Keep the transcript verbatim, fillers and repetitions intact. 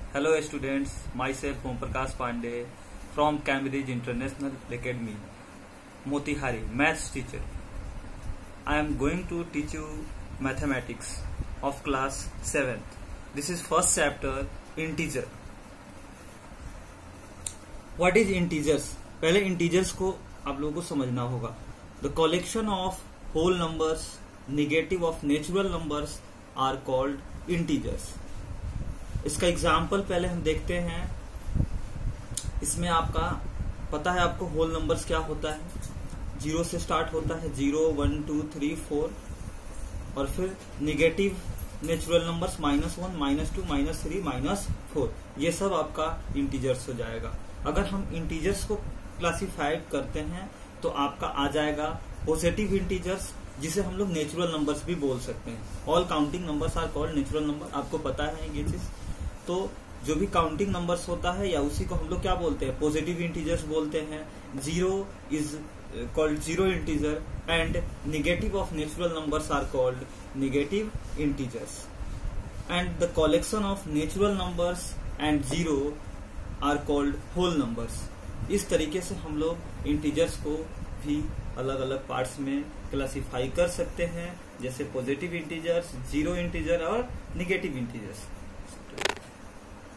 Hello students, myself Om Prakash Pandey from Cambridge International Academy, Motihari, maths teacher. I am going to teach you mathematics of class seventh. This is first chapter, integer. What is integers? पहले integers को आप लोगों को समझना होगा. The collection of whole numbers, negative of natural numbers are called integers. इसका example पहले हम देखते हैं. इसमें आपका पता है आपको होल नंबर्स क्या होता है. जीरो से स्टार्ट होता है, zero one two three four, और फिर negative natural numbers minus one minus two minus three minus four. ये सब आपका इंटीजर्स हो जाएगा. अगर हम इंटीजर्स को क्लासिफाई करते हैं तो आपका आ जाएगा पॉजिटिव इंटीजर्स, जिसे हम लोग नेचुरल नंबर्स भी बोल सकते हैं. All counting numbers are called natural number. आपको पता है ये चीज. तो जो भी काउंटिंग नंबर्स होता है या उसी को हम लोग क्या बोलते हैं, पॉजिटिव इंटीजर्स बोलते हैं. Zero is called zero integer and negative of natural numbers are called negative integers. And the collection of natural numbers and zero are called whole numbers. इस तरीके से हम लोग इंटीजर्स को भी अलग अलग पार्ट्स में क्लासिफाई कर सकते हैं, जैसे पॉजिटिव इंटीजर्स, जीरो इंटीजर और नेगेटिव इंटीजर्स.